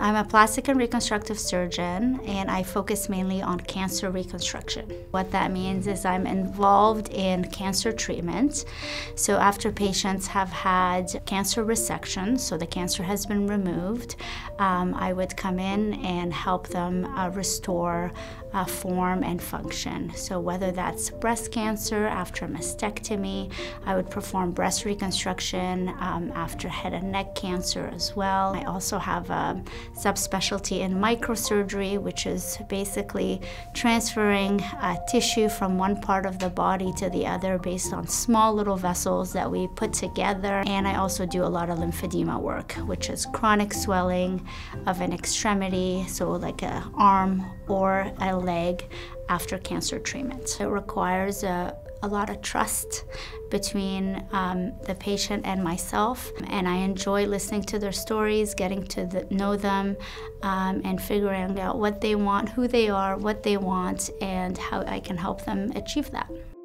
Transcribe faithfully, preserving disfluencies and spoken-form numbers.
I'm a plastic and reconstructive surgeon, and I focus mainly on cancer reconstruction. What that means is I'm involved in cancer treatment. So after patients have had cancer resection, so the cancer has been removed, um, I would come in and help them uh, restore uh, form and function. So whether that's breast cancer after mastectomy, I would perform breast reconstruction um, after head and neck cancer as well. I also have a subspecialty in microsurgery, which is basically transferring uh, tissue from one part of the body to the other based on small little vessels that we put together. And I also do a lot of lymphedema work, which is chronic swelling of an extremity, so like an arm or a leg after cancer treatment. It requires a a lot of trust between um, the patient and myself, and I enjoy listening to their stories, getting to the, know them, um, and figuring out what they want, who they are, what they want, and how I can help them achieve that.